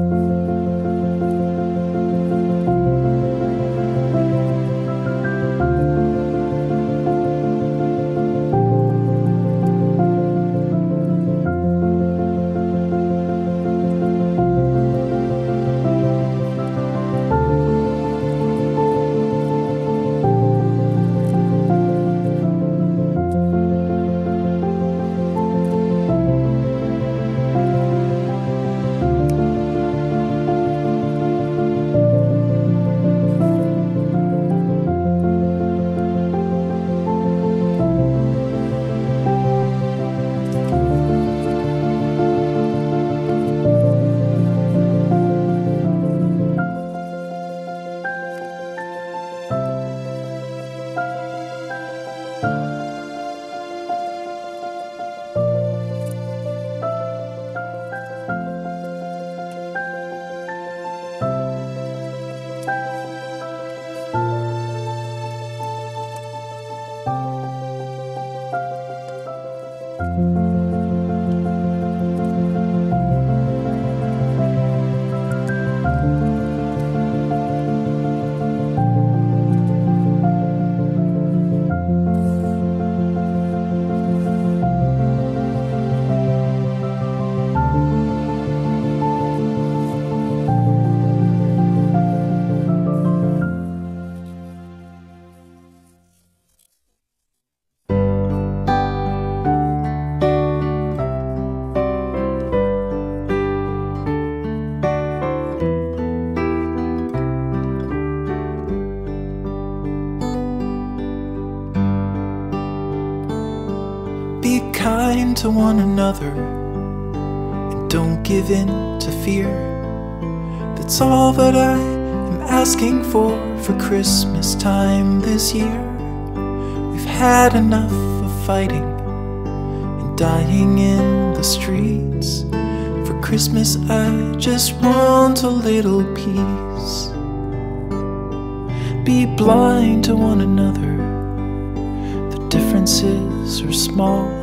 Be kind to one another and don't give in to fear. That's all that I am asking for Christmas time this year. We've had enough of fighting and dying in the streets. For Christmas I just want a little peace. Be blind to one another. The differences are small.